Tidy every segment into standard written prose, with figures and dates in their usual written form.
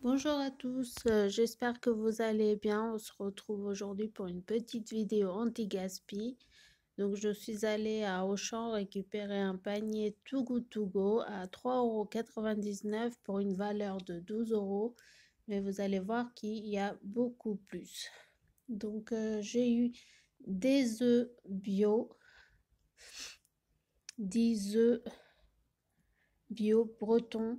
Bonjour à tous, j'espère que vous allez bien. On se retrouve aujourd'hui pour une petite vidéo anti-gaspi. Donc je suis allée à Auchan récupérer un panier Too Good To Go à 3,99 € pour une valeur de 12 €. Mais vous allez voir qu'il y a beaucoup plus. Donc j'ai eu des œufs bio, 10 œufs bio breton,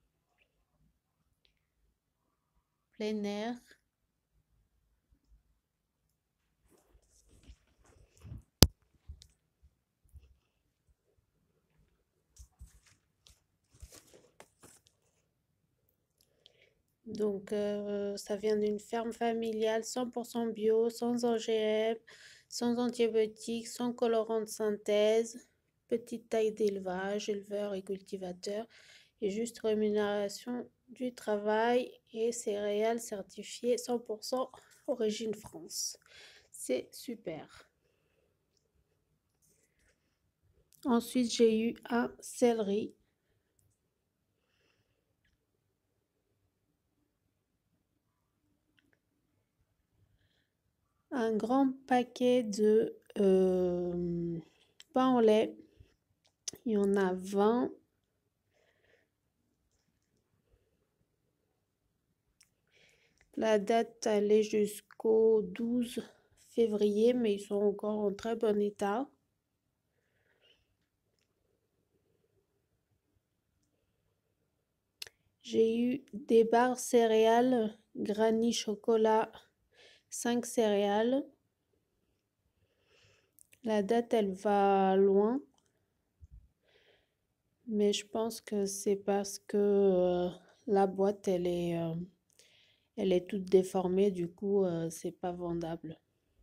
plein air. Donc, ça vient d'une ferme familiale 100% bio, sans OGM, sans antibiotiques, sans colorant de synthèse, petite taille d'élevage, éleveur et cultivateur, et juste rémunération du travail et céréales certifiées 100% origine France. C'est super. Ensuite, j'ai eu un céleri. Un grand paquet de pain au lait. Il y en a 20. La date, elle est jusqu'au 12 février, mais ils sont encore en très bon état. J'ai eu des barres céréales, Granny chocolat, 5 céréales. La date, elle va loin, mais je pense que c'est parce que la boîte, elle est toute déformée, du coup, c'est pas vendable.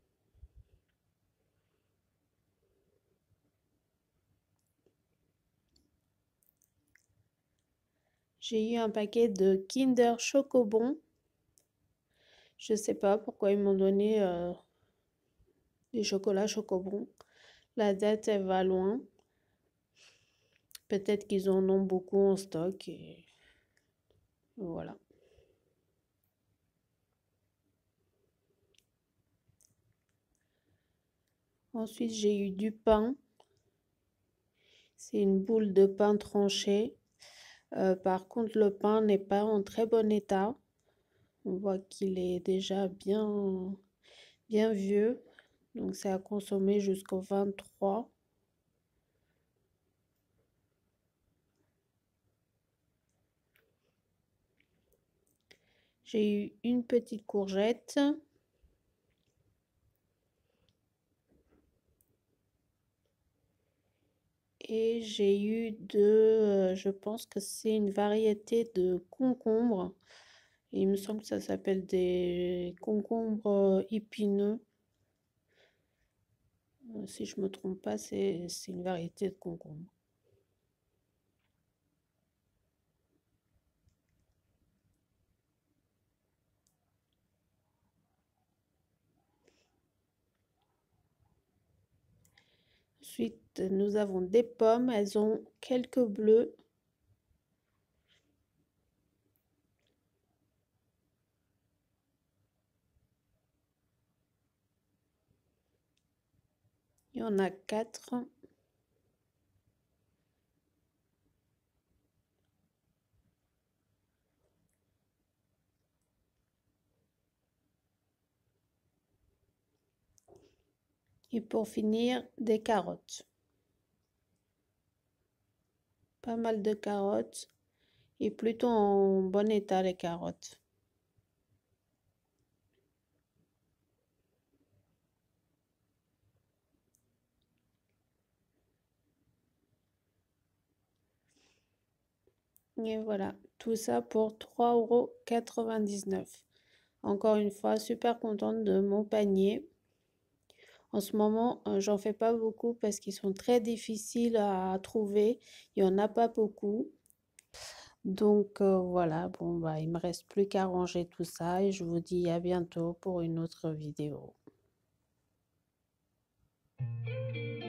J'ai eu un paquet de Kinder Chocobon. Je sais pas pourquoi ils m'ont donné des chocolats Chocobon. La date, elle va loin. Peut-être qu'ils en ont beaucoup en stock et voilà. Ensuite, j'ai eu du pain. C'est une boule de pain tranché. Par contre, le pain n'est pas en très bon état. On voit qu'il est déjà bien vieux. Donc, c'est à consommer jusqu'au 23. J'ai eu une petite courgette. Et j'ai eu je pense que c'est une variété de concombres. Il me semble que ça s'appelle des concombres épineux. Si je me trompe pas, c'est une variété de concombre. Ensuite, nous avons des pommes. Elles ont quelques bleus. Il y en a 4. Et pour finir, des carottes. Pas mal de carottes. Et plutôt en bon état, les carottes. Et voilà, tout ça pour 3,99 €. Encore une fois, super contente de mon panier. En ce moment, j'en fais pas beaucoup parce qu'ils sont très difficiles à trouver. Il n'y en a pas beaucoup. Donc voilà, bon bah il me reste plus qu'à ranger tout ça et je vous dis à bientôt pour une autre vidéo.